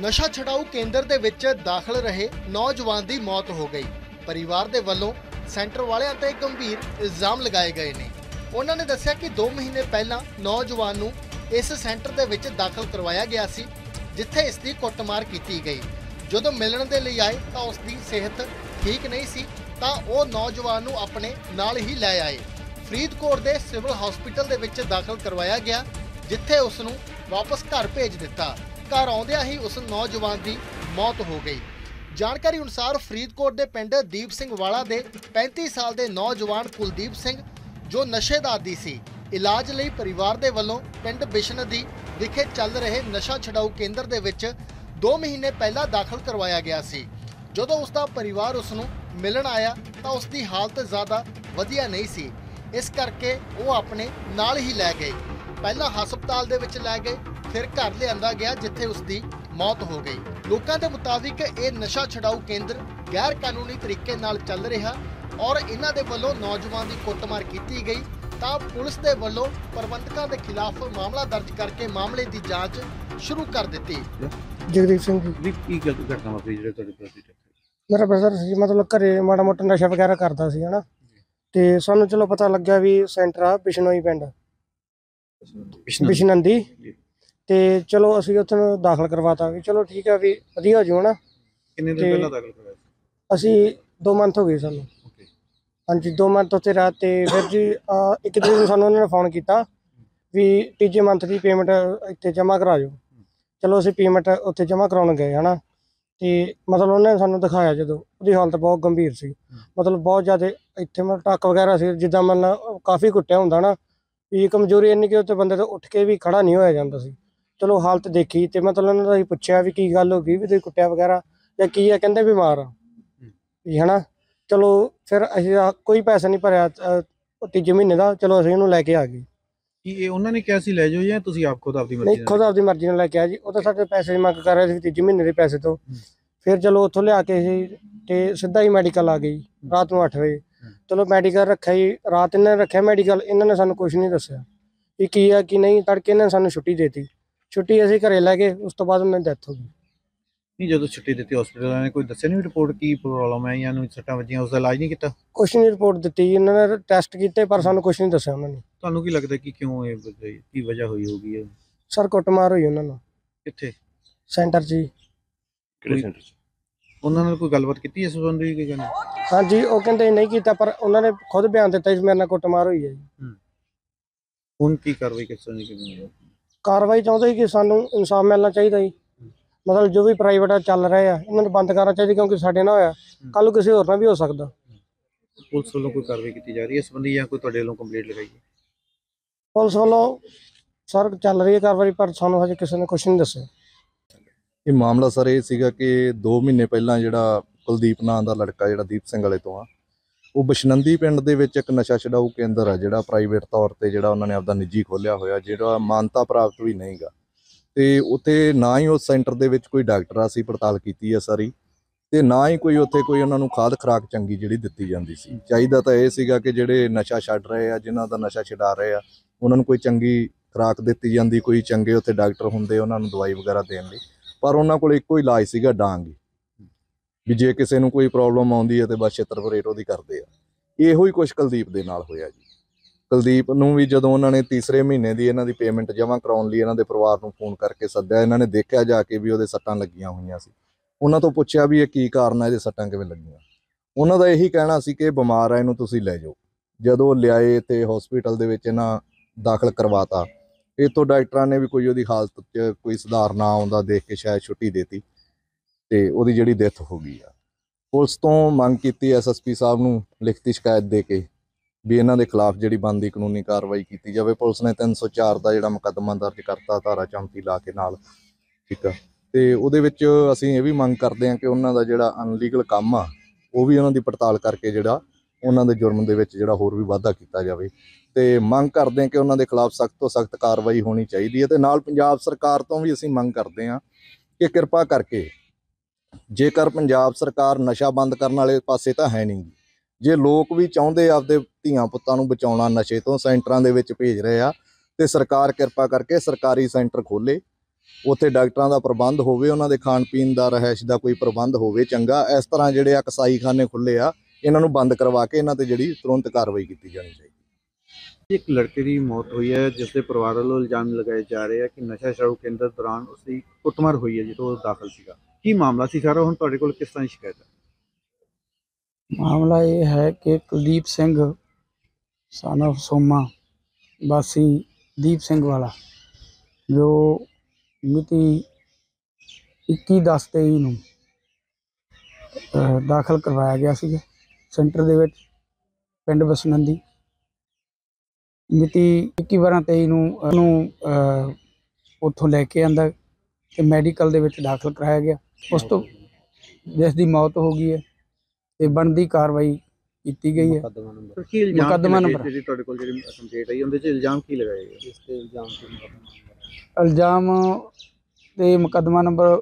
ਨਸ਼ਾ ਛਡਾਊ ਕੇਂਦਰ ਦੇ ਵਿੱਚ ਦਾਖਲ ਰਹੇ ਨੌਜਵਾਨ ਦੀ ਮੌਤ ਹੋ ਗਈ। ਪਰਿਵਾਰ ਦੇ ਵੱਲੋਂ ਸੈਂਟਰ ਵਾਲਿਆਂ ਤੇ ਗੰਭੀਰ ਇਲਜ਼ਾਮ ਲਗਾਏ ਗਏ ਨੇ। ਉਹਨਾਂ ਨੇ ਦੱਸਿਆ ਕਿ 2 ਮਹੀਨੇ ਪਹਿਲਾਂ ਨੌਜਵਾਨ ਨੂੰ ਇਸ ਸੈਂਟਰ ਦੇ ਵਿੱਚ ਦਾਖਲ ਕਰਵਾਇਆ ਗਿਆ ਸੀ, ਜਿੱਥੇ ਇਸ ਦੀ ਕੁੱਟਮਾਰ ਕੀਤੀ ਗਈ। ਜਦੋਂ ਮਿਲਣ ਦੇ ਲਈ ਆਏ ਤਾਂ ਉਸ ਦੀ ਸਿਹਤ ਠੀਕ ਨਹੀਂ ਸੀ, ਤਾਂ ਉਹ ਨੌਜਵਾਨ ਨੂੰ ਆਪਣੇ ਨਾਲ ਹੀ ਲੈ ਆਏ। ਫਰੀਦਕੋਟ ਦੇ ਸਿਵਲ ਹਸਪੀਟਲ ਦੇ ਵਿੱਚ ਦਾਖਲ ਕਰਵਾਇਆ ਗਿਆ, ਜਿੱਥੇ ਉਸ ਨੂੰ ਵਾਪਸ ਘਰ ਭੇਜ ਦਿੱਤਾ। ਘਰ ਆਉਂਦਿਆਂ ਹੀ ਉਸ ਨੌਜਵਾਨ ਦੀ ਮੌਤ ਹੋ ਗਈ। ਜਾਣਕਾਰੀ ਅਨੁਸਾਰ ਫਰੀਦਕੋਟ ਦੇ ਪਿੰਡ ਦੀਪ ਸਿੰਘ ਵਾਲਾ ਦੇ 35 ਸਾਲ ਦੇ ਨੌਜਵਾਨ ਕੁਲਦੀਪ ਸਿੰਘ, ਜੋ ਨਸ਼ੇ ਦਾ ਆਦੀ ਸੀ, ਇਲਾਜ ਲਈ ਪਰਿਵਾਰ ਦੇ ਵੱਲੋਂ ਪਿੰਡ ਬਿਸ਼ਨਦੀ ਵਿਖੇ ਚੱਲ ਰਹੇ ਨਸ਼ਾ ਛਡਾਊ ਕੇਂਦਰ ਦੇ ਵਿੱਚ 2 ਮਹੀਨੇ ਪਹਿਲਾਂ ਦਾਖਲ ਕਰਵਾਇਆ ਗਿਆ ਸੀ। ਜਦੋਂ ਉਸ ਦਾ ਪਰਿਵਾਰ ਉਸ ਨੂੰ ਮਿਲਣ ਆਇਆ ਤਾਂ ਉਸ ਦੀ ਹਾਲਤ ਜ਼ਿਆਦਾ ਵਧੀਆ ਨਹੀਂ ਸੀ, ਇਸ ਕਰਕੇ ਉਹ ਆਪਣੇ ਨਾਲ ਹੀ ਲੈ ਗਏ। ਪਹਿਲਾਂ ਹਸਪਤਾਲ ਦੇ ਵਿੱਚ ਲੈ ਗਏ, ਫਿਰ ਘਰ ਲਿਆਂਦਾ ਗਿਆ, ਜਿੱਥੇ ਉਸ ਦੀ ਮੌਤ ਹੋ ਗਈ। ਲੋਕਾਂ ਦੇ ਮੁਤਾਬਿਕ ਇਹ ਨਸ਼ਾ ਛਡਾਊ ਕੇਂਦਰ ਗੈਰ ਕਾਨੂੰਨੀ ਤਰੀਕੇ ਨਾਲ ਚੱਲ ਰਿਹਾ ਔਰ ਇਹਨਾਂ ਦੇ ਵੱਲੋਂ ਨੌਜਵਾਨ ਦੀ ਕੁੱਟਮਾਰ ਕੀਤੀ ਗਈ, ਤਾਂ ਪੁਲਿਸ ਦੇ ਵੱਲੋਂ ਪ੍ਰਬੰਧਕਾਂ ਦੇ ਖਿਲਾਫ ਮਾਮਲਾ ਦਰਜ ਕਰਕੇ ਮਾਮਲੇ ਦੀ ਜਾਂਚ ਸ਼ੁਰੂ ਕਰ ਦਿੱਤੀ। ਜਗਦੀਪ ਸਿੰਘ ਜੀ, ਕੀ ਘਟਨਾ ਵਾਪਰੀ ਜਿਹੜੇ ਤੁਹਾਡੇ ਪ੍ਰਤੀ? ਮੇਰਾ ਬ੍ਰਦਰ ਸੀ, ਮਤਲਬ ਘਰੇ ਮਾੜਾ ਮੋਟਾ ਨਸ਼ਾ ਵਗੈਰਾ ਕਰਦਾ ਸੀ ਹਨਾ, ਤੇ ਸਾਨੂੰ ਚਲੋ ਪਤਾ ਲੱਗਿਆ ਵੀ ਸੈਂਟਰ ਆ ਬਿਸ਼ਨੋਈ ਪਿੰਡ ਬਿਸ਼ਨੰਦੀ, ਤੇ ਚਲੋ ਅਸੀਂ ਉੱਥੇ ਦਾਖਲ ਕਰਵਾਤਾ ਵੀ ਚਲੋ ਠੀਕ ਆ ਵੀ ਵਧੀਆ ਹੋ ਜੂ ਹਨਾ। ਕਿੰਨੇ ਦਿਨ ਪਹਿਲਾਂ ਦਾਖਲ ਕਰਵਾਇਆ? ਅਸੀਂ 2 ਮੰਥ ਹੋ ਗਏ ਸਾਨੂੰ। ਹਾਂਜੀ, 2 ਮੰਥ ਉੱਥੇ ਰਾਤ। ਤੇ ਫਿਰ ਜੀ 1 ਦਿਨ ਨੂੰ ਸਾਨੂੰ ਉਹਨਾਂ ਨੇ ਫੋਨ ਕੀਤਾ ਵੀ ਤੀਜੇ ਮੰਥ ਦੀ ਪੇਮੈਂਟ ਇੱਥੇ ਜਮ੍ਹਾਂ ਕਰਾ ਜਾਓ। ਚਲੋ ਅਸੀਂ ਪੇਮੈਂਟ ਉੱਥੇ ਜਮ੍ਹਾਂ ਕਰਾਉਣ ਗਏ ਹਨਾ, ਤੇ ਮਤਲਬ ਉਹਨੇ ਸਾਨੂੰ ਦਿਖਾਇਆ, ਜਦੋਂ ਉਹਦੀ ਹਾਲਤ ਬਹੁਤ ਗੰਭੀਰ ਸੀ, ਮਤਲਬ ਬਹੁਤ ਜ਼ਿਆਦਾ ਇੱਥੇ ਮਤਲਬ ਟੱਕ ਵਗੈਰਾ ਸੀ, ਜਿੱਦਾਂ ਮਤਲਬ ਕਾਫੀ ਕੁੱਟਿਆ ਹੁੰਦਾ ਨਾ, ਵੀ ਕਮਜ਼ੋਰੀ ਇੰਨੀ ਕਿ ਉੱਥੇ ਬੰਦੇ ਤੋਂ ਉੱਠ ਕੇ ਵੀ ਖੜਾ ਨਹੀਂ ਹੋਇਆ ਜਾਂਦਾ ਸੀ। ਚਲੋ ਹਾਲਤ ਦੇਖੀ ਤੇ ਮਤਲਬ ਉਹਨਾਂ ਦਾ ਅਸੀਂ ਪੁੱਛਿਆ ਵੀ ਕੀ ਗੱਲ ਹੋ ਗਈ, ਵੀ ਤੁਸੀਂ ਕੁੱਟਿਆ ਵਗੈਰਾ ਜਾਂ ਕੀ ਆ, ਕਹਿੰਦੇ ਬਿਮਾਰ ਆ ਵੀ ਹਨਾ। ਚਲੋ ਫਿਰ ਅਸੀਂ ਕੋਈ ਪੈਸਾ ਨਹੀਂ ਭਰਿਆ ਤੀਜੇ ਮਹੀਨੇ ਦਾ, ਚਲੋ ਅਸੀਂ ਉਹਨੂੰ ਲੈ ਕੇ ਆ ਗਏ। ਕੀ ਇਹ ਉਹਨਾਂ ਨੇ ਕਿਹਾ ਸੀ ਲੈ ਜਾਓ, ਜਾਂ ਤੁਸੀਂ ਆਪ ਖੁਦ ਆਪਦੀ ਮਰਜ਼ੀ ਨਹੀਂ, ਖੁਦ ਆਪਦੀ ਮਰਜ਼ੀ ਨਾਲ ਲੈ ਕੇ ਆ ਜੀ। ਉਹ ਤਾਂ ਸਾਡੇ ਪੈਸੇ ਦੀ ਮੰਗ ਕਰ ਰਹੇ ਸੀ ਤੀਜੇ ਮਹੀਨੇ ਦੇ ਪੈਸੇ ਤੋਂ। ਫਿਰ ਚਲੋ ਉੱਥੋਂ ਲਿਆ ਕੇ ਅਸੀਂ ਤੇ ਸਿੱਧਾ ਹੀ ਮੈਡੀਕਲ ਆ ਗਈ ਰਾਤ ਨੂੰ 8 ਵਜੇ। ਚਲੋ ਮੈਡੀਕਲ ਰੱਖਿਆ ਜੀ, ਰਾਤ ਇਹਨਾਂ ਨੇ ਰੱਖਿਆ ਮੈਡੀਕਲ। ਇਹਨਾਂ ਨੇ ਸਾਨੂੰ ਕੁਝ ਨਹੀਂ ਦੱਸਿਆ ਵੀ ਕੀ ਆ ਕੀ ਨਹੀਂ। ਤੜਕੇ ਇਹਨਾਂ ਨੇ ਸਾਨੂੰ ਛੁੱਟੀ ਦੇ ਦਿੱਤੀ। ਛੁੱਟੀ ਅਸੀਂ ਘਰੇ ਲੈ ਗਏ, ਉਸ ਤੋਂ ਬਾਅਦ ਉਹਨਾਂ ਦੀ ਡੈਥ ਹੋ ਗਈ। ਨਹੀਂ, ਜਦੋਂ ਛੁੱਟੀ ਦਿੱਤੀ ਹਸਪੀਟਲ ਵਾਲਿਆਂ ਨੇ ਕੋਈ ਦੱਸਿਆ ਨਹੀਂ ਰਿਪੋਰਟ ਕੀ ਪ੍ਰੋਬਲਮ ਹੈ ਜਾਂ ਨੂੰ ਸੱਟਾਂ ਵੱਜੀਆਂ, ਉਸ ਦਾ ਇਲਾਜ ਨਹੀਂ ਕੀਤਾ? ਕੁਛ ਨਹੀਂ ਰਿਪੋਰਟ ਦਿੱਤੀ, ਇਹਨਾਂ ਨੇ ਟੈਸਟ ਕੀਤੇ ਪਰ ਸਾਨੂੰ ਕੁਛ ਨਹੀਂ ਦੱਸਿਆ ਉਹਨਾਂ ਨੇ। ਤੁਹਾਨੂੰ ਕੀ ਲੱਗਦਾ ਕਿ ਕਿਉਂ ਇਹ ਕੀ ਵਜ੍ਹਾ ਹੋਈ ਹੋਗੀ ਹੈ? ਸਰ ਕੁੱਟਮਾਰ ਹੋਈ ਉਹਨਾਂ ਨੂੰ। ਕਿੱਥੇ? ਸੈਂਟਰ 'ਚ। ਕਿਹੜੇ ਸੈਂਟਰ 'ਚ? ਉਹਨਾਂ ਨਾਲ ਕੋਈ ਗੱਲਬਾਤ ਕੀਤੀ ਇਸ ਸੰਬੰਧੀ? ਕੀ ਕਹਿੰਦੇ? ਹਾਂਜੀ, ਉਹ ਕਹਿੰਦੇ ਨਹੀਂ ਕੀਤਾ, ਪਰ ਉਹਨਾਂ ਨੇ ਖੁਦ ਬਿਆਨ ਦਿੱਤਾ ਸੀ ਮੇਰੇ ਨਾਲ ਕੁੱਟਮਾਰ ਹੋਈ ਹੈ ਜੀ। ਹੁਣ ਕੀ ਕਾਰਵਾਈ ਕਿਸ ਤਰ੍ਹਾਂ ਦੀ ਕਰਨੀ? ਕਾਰਵਾਈ ਚਾਹੁੰਦੇ ਸੀ ਕਿ ਸਾਨੂੰ ਇਨਸਾਫ ਮਿਲਣਾ ਚਾਹੀਦਾ ਜੀ। ਮਤਲਬ ਜੋ ਵੀ ਪ੍ਰਾਈਵੇਟ ਚੱਲ ਰਹੇ ਆ ਇਹਨਾਂ ਨੂੰ ਬੰਦ ਕਰਨਾ ਚਾਹੀਦਾ, ਕਿਉਂਕਿ ਸਾਡੇ ਨਾਲ ਹੋਇਆ ਕੱਲ੍ਹ ਨੂੰ ਕਿਸੇ ਹੋਰ ਨਾਲ ਵੀ ਹੋ ਸਕਦਾ। ਪੁਲਿਸ ਵੱਲੋਂ ਕੋਈ ਕਾਰਵਾਈ ਕੀਤੀ ਜਾ ਰਹੀ ਹੈ ਇਸ ਸੰਬੰਧੀ, ਜਾਂ ਕੋਈ ਤੁਹਾਡੇ ਵੱਲੋਂ ਕੰਪਲੇਂਟ ਲਗਾਈ ਹੈ? ਪੁਲਿਸ ਵੱਲੋਂ ਸਰ ਚੱਲ ਰਹੀ ਹੈ ਕਾਰਵਾਈ, ਪਰ ਸਾਨੂੰ ਹਜੇ ਕਿਸੇ ਨੇ ਕੁਛ ਨਹੀਂ ਦੱਸਿਆ। ਇਹ ਮਾਮਲਾ ਸਰ ਇਹ ਸੀਗਾ ਕਿ 2 ਮਹੀਨੇ ਪਹਿਲਾਂ ਜਿਹੜਾ ਕੁਲਦੀਪ ਨਾਂ ਦਾ ਲੜਕਾ, ਜਿਹੜਾ ਦੀਪ ਸਿੰਘ ਵਾਲੇ ਤੋਂ ਆ, ਉਹ ਬਿਸ਼ਨੰਦੀ ਪਿੰਡ ਦੇ ਵਿੱਚ ਇੱਕ ਨਸ਼ਾ ਛਡਾਊ ਕੇਂਦਰ ਆ, ਜਿਹੜਾ ਪ੍ਰਾਈਵੇਟ ਤੌਰ ਤੇ ਜਿਹੜਾ ਉਹਨਾਂ ਨੇ ਆਪਦਾ ਨਿੱਜੀ ਖੋਲ੍ਹਿਆ ਹੋਇਆ, ਜਿਹੜਾ ਮਾਨਤਾ ਪ੍ਰਾਪਤ ਵੀ ਨਹੀਂਗਾ। ਤੇ ਉੱਥੇ ਨਾ ਹੀ ਉਸ ਸੈਂਟਰ ਦੇ ਵਿੱਚ ਕੋਈ ਡਾਕਟਰ ਆ, ਅਸੀਂ ਪੜਤਾਲ ਕੀਤੀ ਹੈ ਸਾਰੀ, ਤੇ ਨਾ ਹੀ ਕੋਈ ਉੱਥੇ ਕੋਈ ਉਹਨਾਂ ਨੂੰ ਖਾਦ ਖੁਰਾਕ ਚੰਗੀ ਜਿਹੜੀ ਦਿੱਤੀ ਜਾਂਦੀ ਸੀ। ਚਾਹੀਦਾ ਤਾਂ ਇਹ ਸੀਗਾ ਕਿ ਜਿਹੜੇ ਨਸ਼ਾ ਛੱਡ ਰਹੇ ਆ, ਜਿਨ੍ਹਾਂ ਦਾ ਨਸ਼ਾ ਛਡਾ ਰਹੇ ਆ, ਉਹਨਾਂ ਨੂੰ ਕੋਈ ਚੰਗੀ ਖੁਰਾਕ ਦਿੱਤੀ ਜਾਂਦੀ, ਕੋਈ ਚੰਗੇ ਉੱਥੇ ਡਾਕਟਰ ਹੁੰਦੇ ਉਹਨਾਂ ਨੂੰ ਦਵਾਈ ਵਗੈਰਾ ਦੇਣ ਲਈ। ਪਰ ਉਹਨਾਂ ਕੋਲ ਇੱਕੋ ਹੀ ਇਲਾਜ ਸੀਗਾ, ਡਾਂਗ ਹੀ, ਵੀ ਜੇ ਕਿਸੇ ਨੂੰ ਕੋਈ ਪ੍ਰੋਬਲਮ ਆਉਂਦੀ ਹੈ ਤੇ ਬਸ ਛਿੱਤਰ-ਪਰੇਟ ਉਹਦੀ ਕਰਦੇ ਆ। ਇਹੋ ਹੀ ਕੁਛ ਕੁਲਦੀਪ ਦੇ ਨਾਲ ਹੋਇਆ ਜੀ। ਕੁਲਦੀਪ ਨੂੰ ਵੀ ਜਦੋਂ ਉਹਨਾਂ ਨੇ ਤੀਸਰੇ ਮਹੀਨੇ ਦੀ ਇਹਨਾਂ ਦੀ ਪੇਮੈਂਟ ਜਮ੍ਹਾਂ ਕਰਾਉਣ ਲਈ ਇਹਨਾਂ ਦੇ ਪਰਿਵਾਰ ਨੂੰ ਫੋਨ ਕਰਕੇ ਸੱਦਿਆ, ਇਹਨਾਂ ਨੇ ਦੇਖਿਆ ਜਾ ਕੇ ਵੀ ਉਹਦੇ ਸੱਟਾਂ ਲੱਗੀਆਂ ਹੋਈਆਂ ਸੀ। ਉਹਨਾਂ ਤੋਂ ਪੁੱਛਿਆ ਵੀ ਇਹ ਕੀ ਕਾਰਨ ਹੈ, ਇਹਦੇ ਸੱਟਾਂ ਕਿਵੇਂ ਲੱਗੀਆਂ। ਉਹਨਾਂ ਦਾ ਇਹੀ ਕਹਿਣਾ ਸੀ ਕਿ ਇਹ ਬਿਮਾਰ ਹੈ, ਇਹਨੂੰ ਤੁਸੀਂ ਲੈ ਜਾਓ। ਜਦੋਂ ਲਿਆਏ ਤੇ ਹਸਪੀਟਲ ਦੇ ਵਿੱਚ ਇਹਨਾਂ ਦਾਖਲ ਕਰਵਾਤਾ, ਇੱਥੋਂ ਡਾਕਟਰਾਂ ਨੇ ਵੀ ਕੋਈ ਉਹਦੀ ਹਾਲਤ 'ਚ ਕੋਈ ਸੁਧਾਰ ਨਾ ਆਉਂਦਾ ਦੇਖ ਕੇ ਸ਼ਾਇਦ ਛੁੱਟੀ ਦੇਤੀ, ਤੇ ਉਹਦੀ ਜਿਹੜੀ ਡੈਥ ਹੋ ਗਈ ਆ। ਪੁਲਿਸ ਤੋਂ ਮੰਗ ਕੀਤੀ SSP ਸਾਹਿਬ ਨੂੰ ਲਿਖਤੀ ਸ਼ਿਕਾਇਤ ਦੇ ਕੇ ਵੀ ਇਹਨਾਂ ਦੇ ਖਿਲਾਫ ਜਿਹੜੀ ਬਣਦੀ ਕਾਨੂੰਨੀ ਕਾਰਵਾਈ ਕੀਤੀ ਜਾਵੇ। ਪੁਲਿਸ ਨੇ 304 ਦਾ ਜਿਹੜਾ ਮੁਕੱਦਮਾ ਦਰਜ ਕਰਤਾ, ਧਾਰਾ 34 ਲਾ ਕੇ ਨਾਲ, ਠੀਕ ਆ। ਤੇ ਉਹਦੇ ਵਿੱਚ ਅਸੀਂ ਇਹ ਵੀ ਮੰਗ ਕਰਦੇ ਹਾਂ ਕਿ ਉਹਨਾਂ ਦਾ ਜਿਹੜਾ ਅਨਲੀਗਲ ਕੰਮ ਆ, ਉਹ ਵੀ ਉਹਨਾਂ ਦੀ ਪੜਤਾਲ ਕਰਕੇ ਜਿਹੜਾ ਉਹਨਾਂ ਦੇ ਜੁਰਮ ਦੇ ਵਿੱਚ ਜਿਹੜਾ ਹੋਰ ਵੀ ਵਾਧਾ ਕੀਤਾ ਜਾਵੇ। ਤੇ ਮੰਗ ਕਰਦੇ ਹਾਂ ਕਿ ਉਹਨਾਂ ਦੇ ਖਿਲਾਫ ਸਖਤ ਤੋਂ ਸਖਤ ਕਾਰਵਾਈ ਹੋਣੀ ਚਾਹੀਦੀ ਹੈ। ਤੇ ਨਾਲ ਪੰਜਾਬ ਸਰਕਾਰ ਤੋਂ ਵੀ ਅਸੀਂ ਮੰਗ ਕਰਦੇ ਹਾਂ ਕਿ ਕਿਰਪਾ ਕਰਕੇ, ਜੇਕਰ ਪੰਜਾਬ ਸਰਕਾਰ ਨਸ਼ਾ ਬੰਦ ਕਰਨ ਵਾਲੇ ਪਾਸੇ ਤਾਂ ਹੈ ਨਹੀਂ, ਜੇ ਲੋਕ ਵੀ ਚਾਹੁੰਦੇ ਆਪਦੇ ਧੀਆਂ ਪੁੱਤਾਂ ਨੂੰ ਬਚਾਉਣਾ ਨਸ਼ੇ ਤੋਂ, ਸੈਂਟਰਾਂ ਦੇ ਵਿੱਚ ਭੇਜ ਰਹੇ ਆ, ਤੇ ਸਰਕਾਰ ਕਿਰਪਾ ਕਰਕੇ ਸਰਕਾਰੀ ਸੈਂਟਰ ਖੋਲ੍ਹੇ ਉੱਥੇ ਡਾਕਟਰਾਂ ਦਾ ਪ੍ਰਬੰਧ ਹੋਵੇ, ਉਹਨਾਂ ਦੇ ਖਾਣ ਪੀਣ ਦਾ, ਰਹਿائش ਦਾ ਕੋਈ ਪ੍ਰਬੰਧ ਹੋਵੇ ਚੰਗਾ। ਇਸ ਤਰ੍ਹਾਂ ਜਿਹੜੇ ਆ ਕਸਾਈਖਾਨੇ ਖੁੱਲੇ ਆ, ਇਹਨਾਂ ਨੂੰ ਬੰਦ ਕਰਵਾ ਕੇ ਇਹਨਾਂ ਤੇ ਜਿਹੜੀ ਤੁਰੰਤ ਕਾਰਵਾਈ ਕੀਤੀ ਜਾਣੀ ਚਾਹੀਦੀ। ਇੱਕ ਲੜਕੇ ਦੀ ਮੌਤ ਹੋਈ ਹੈ ਜਿਸ ਦੇ ਪਰਿਵਾਰ ਵੱਲੋਂ ਇਲਜ਼ਾਮ ਲਗਾਏ ਜਾ ਰਹੇ ਆ ਕਿ ਨਸ਼ਾ ਛੁਡਾਊ ਕੇਂਦਰ ਦੌਰਾਨ ਉਸ ਦੀ ਕੁੱਟਮਾਰ ਹੋਈ ਹੈ ਜਦੋਂ ਉਹ ਦਾਖਲ ਸੀਗਾ। ਕੀ ਮਾਮਲਾ ਸੀ ਸਾਰਾ, ਹੁਣ ਤੁਹਾਡੇ ਕੋਲ ਕਿਸ ਤਰ੍ਹਾਂ ਦੀ ਸ਼ਿਕਾਇਤ ਹੈ? ਮਾਮਲਾ ਇਹ ਹੈ ਕਿ ਕੁਲਦੀਪ ਸਿੰਘ son of ਸੋਮਾ ਵਾਸੀ ਦੀਪ ਸਿੰਘ ਵਾਲਾ, ਜੋ ਮਿਤੀ 21/10/23 ਨੂੰ ਦਾਖਲ ਕਰਵਾਇਆ ਗਿਆ ਸੀ ਸੈਂਟਰ ਦੇ ਵਿੱਚ ਪਿੰਡ ਬਸਨੰਦੀ। ਮਿਤੀ 21/12/23 ਨੂੰ ਉਹਨੂੰ ਉੱਥੋਂ ਲੈ ਕੇ ਆਂਦਾ ਤੇ ਮੈਡੀਕਲ ਦੇ ਵਿੱਚ ਦਾਖਲ ਕਰਾਇਆ ਗਿਆ। ਉਸ ਤੋਂ ਜਿਸ ਦੀ ਮੌਤ ਹੋ ਗਈ ਹੈ ਤੇ ਬਣਦੀ ਕਾਰਵਾਈ ਕੀਤੀ ਗਈ ਹੈ। ਸਰ, ਕੀ ਇਲਜ਼ਾਮ ਮੁਕੱਦਮਾ ਲੱਗੇ ਨੰਬਰ ਜਿਹੜੀ ਤੁਹਾਡੇ ਕੋਲ ਜਿਹੜੀ ਕੰਪਲੇਂਟ ਆਈ ਉਹਦੇ 'ਚ ਇਲਜ਼ਾਮ ਕੀ ਲਗਾਏ ਗਏ? ਇਲਜ਼ਾਮ ਤੇ ਮੁਕੱਦਮਾ ਨੰਬਰ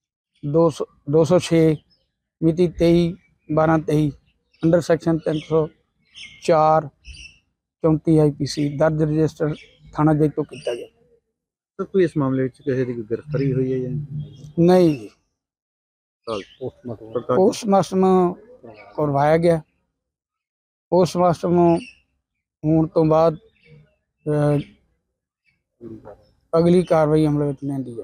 206 ਮਿਤੀ 23/12/23 ਅੰਡਰ ਸੈਕਸ਼ਨ 304 34 IPC ਦਰਜ ਰਜਿਸਟਰ ਥਾਣਾ ਜੈਤੋ ਕੀਤਾ ਗਿਆ। ਸਰ, ਕੋਈ ਇਸ ਮਾਮਲੇ ਵਿੱਚ ਕਿਸੇ ਦੀ ਕੋਈ ਗ੍ਰਿਫਤਾਰੀ ਹੋਈ ਹੈ ਜਾਂ ਨਹੀਂ ਜੀ, ਪੜਤਾਲ? ਪੋਸਟਮਾਸਟਰਮ ਕਰਵਾਇਆ ਗਿਆ। ਪੋਸਟਮਾਸਟਰਮ ਹੋਣ ਤੋਂ ਬਾਅਦ ਅਗਲੀ ਕਾਰਵਾਈ ਅਮਲ ਵਿੱਚ ਲੈਂਦੀ ਹੈ।